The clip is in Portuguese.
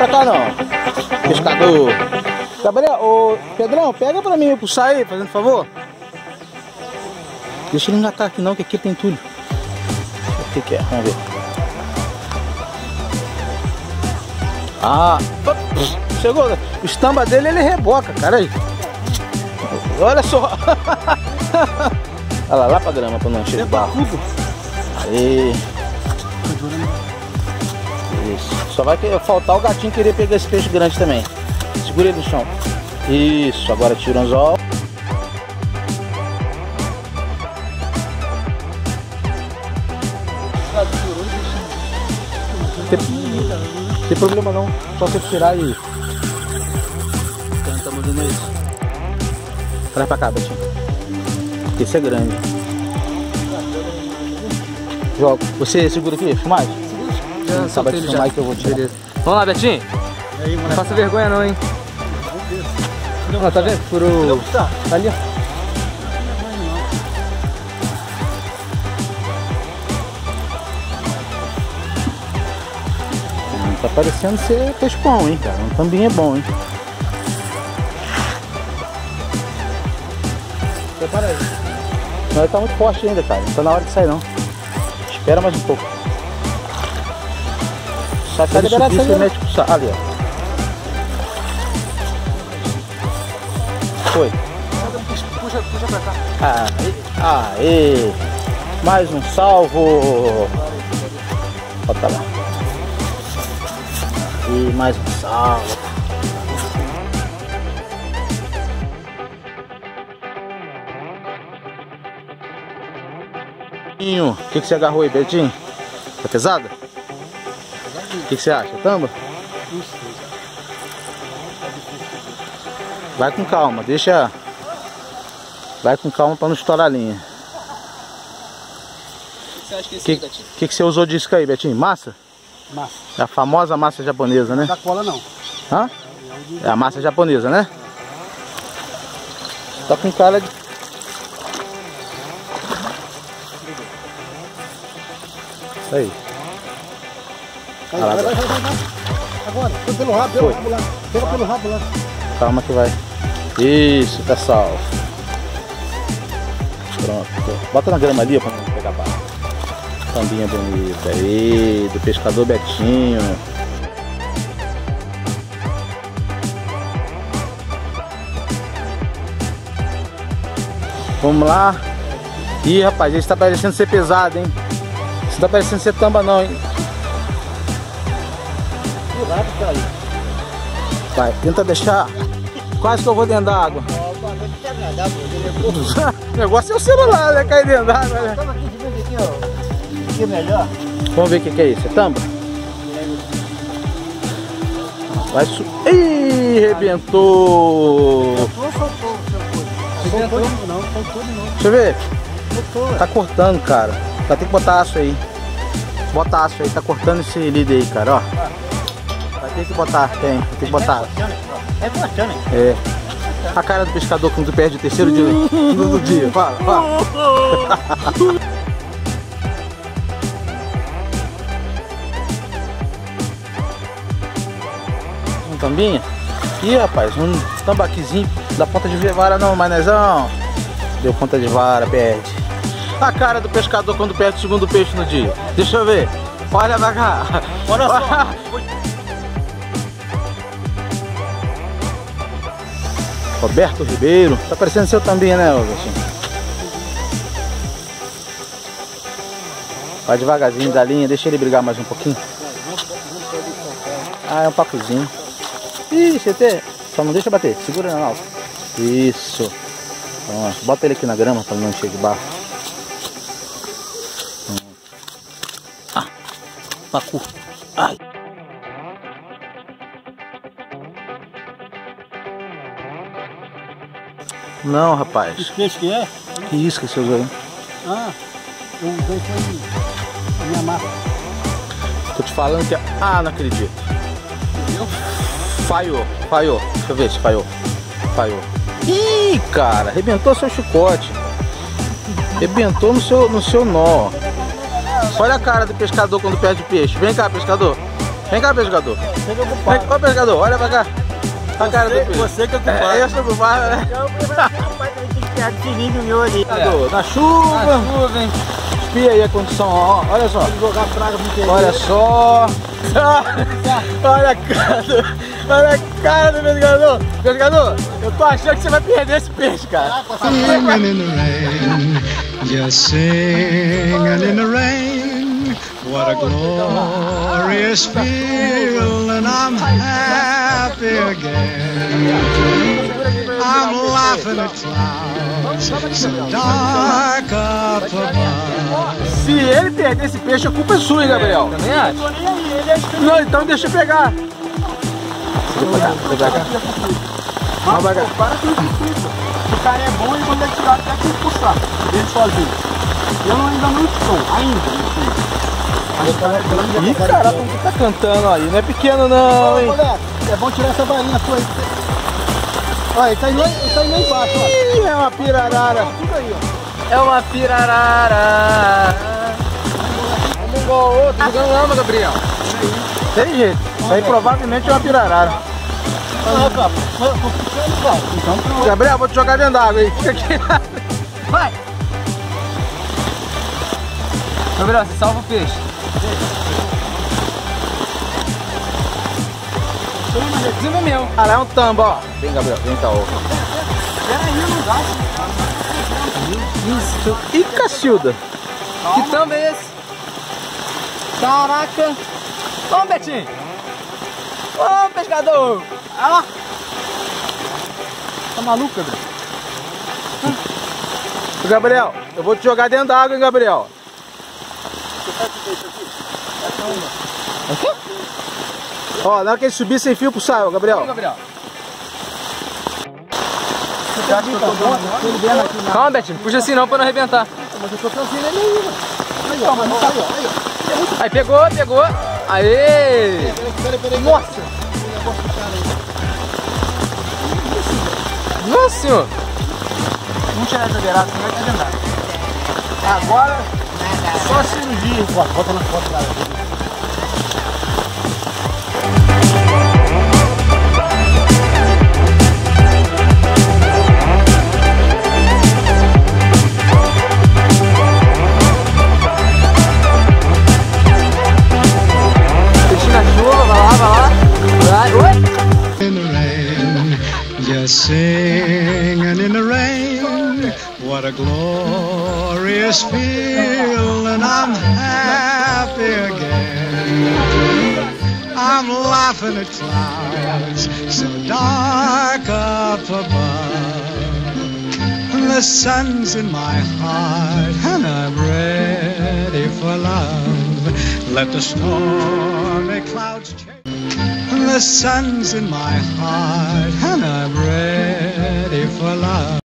pra cá não. Pescador. Gabriel, ô Pedrão, pega pra mim puxar aí, fazendo favor. Deixa ele engatar aqui não, que aqui tem tudo. O que é? Vamos ver. Ah, chegou. O estamba dele, ele reboca, cara aí. Olha só. Olha lá pra grama, pra não encher o barro. Aí. Isso. Só vai faltar o gatinho querer pegar esse peixe grande também. Segura ele no chão. Isso, agora tira o anzol. Não tem problema não, só você tirar e... Tá mandando isso. Traz pra cá, Betinho. Esse é grande. Joga. Você segura aqui, filmagem? Já soltei ele já. Que eu vou tirar. Beleza. Vamos lá, Betinho. Aí, não faça vergonha não, hein? Ó, tá vendo? Furou. Tá ali, ó. Tá parecendo ser peixe bom, hein, cara. Um tambinho é bom, hein. Prepara aí. Não, ele tá muito forte ainda, cara. Não tá na hora de sair, não. Espera mais um pouco. Só tá liberado, você mete pro saco. Ali, ó. Foi. Puxa pra cá. Aê. Mais um salvo. Bota lá. E mais um salvo. O que você agarrou aí, Betinho? Tá pesada? O que você acha? Tamba? Vai com calma, deixa. Vai com calma pra não estourar a linha. O que você acha que é esse aí, Betinho? O que você usou disso aí, Betinho? Massa? Massa. É a famosa massa japonesa, né? Não dá cola não. Hã? É a massa japonesa, né? Tá com cara de... Aí. Vai. Agora, pelo rabo lá. Pega pelo rabo lá. Calma que vai. Isso, tá salvo. Pronto. Bota na grama ali, ó, pra não pegar barro. Tambinha bonita aí, do pescador Betinho. Vamos lá. Ih, rapaz, esse tá parecendo ser pesado, hein? Esse tá parecendo ser tamba não, hein? Vai, tenta deixar. Quase que eu vou dentro da água. O negócio é o celular, né? Cair dentro da água, né? Que é melhor? Vamos ver o que é isso. É tamba? Vai Ih, rebentou! Soltou. Deixa eu ver. Tá cortando, cara. Vai ter que botar aço aí. Bota aço aí, tá cortando esse líder aí, cara, ó. Vai ter que botar, vai ter que botar aço. É cortando, hein? É. A cara do pescador quando perde o terceiro dia do dia. Fala. Um tambinha? Ih, rapaz, um tambaquizinho da ponta de vara não, manezão. Deu ponta de vara, perde. A cara do pescador quando perde o segundo peixe no dia. Deixa eu ver. Olha pra cá. Olha só. Roberto Ribeiro. Tá parecendo seu também, né, Augusto? Vai devagarzinho da linha, deixa ele brigar mais um pouquinho. Ah, é um pacozinho. Ih, CT. Só não deixa bater, segura na alça. Isso. Pronto. Bota ele aqui na grama para não encher de barro. Ah, pacu. Ai. Não, rapaz. Que peixe que é? Que isso que você usou aí? Ah, eu usei foi a minha marca. Tô te falando que... Ah, não acredito. Entendeu? Falhou. Deixa eu ver se falhou. Ih, cara, arrebentou seu chicote. Arrebentou no seu nó. Olha a cara do pescador quando perde peixe. Vem cá, pescador. Ô pescador, olha pra cá. A cara do peixe. Você que é o culpado. Eu sou culpado, né? Na chuva. Na chuva, hein? Espia aí a condição, ó. Olha só. Jogar praga pro Olha só. Olha a cara do... Olha a cara do pescador. Pescador, eu tô achando que você vai perder esse peixe, cara. Singing in the rain, just singing in the rain. What a glorious feeling, I'm happy again. I'm laughing at clouds so dark up above. Se ele perder esse peixe, a culpa é sua, hein, Gabriel? Também acho. Não, então deixa eu pegar. Não, vai para com isso. O cara é bom e quando ele tirar até que puxar ele sozinho. Eu ainda não estou, ainda. Ih, cara, como que tá cantando aí? Não é pequeno não, hein? É bom tirar essa bainha sua aí. Olha, ele tá indo lá embaixo, ó. Ih, é uma pirarara. Tudo aí, ó. É uma pirarara. Um igual ao outro, jogando lama, Gabriel. Tem jeito. Isso aí provavelmente é uma pirarara. Gabriel, vou te jogar dentro d'água aí. Fica aqui. Vai! Gabriel, você salva o peixe. Cima meu. Cara, é um tamba, ó. Vem, Gabriel, vem cá, ó. Peraí, não dá. Isso. E Cacilda? Que tamba é esse? Caraca! Vamos, Betinho! Ô, pescador! Olha lá! Tá maluco, Gabriel? Gabriel, eu vou te jogar dentro d'água, hein, Gabriel? Ó, na hora que ele subir, sem fio pro saio, Gabriel. Vamos, Gabriel! Calma, Betinho, puxa assim não pra não arrebentar. Mas eu tô trazendo ele aí, mano. Aí, ó, mas não saiu, aí, ó. Aí, pegou. Aê! Peraí. Nossa! Nossa senhor! Vamos tirar essa beirada, senão vai te andar. Agora, só cirurgia. Bota na foto, cara. Just singing in the rain, what a glorious feeling, I'm happy again. I'm laughing at clouds so dark up above. The sun's in my heart and I'm ready for love. Let the stormy clouds change. The sun's in my heart and I'm ready for love.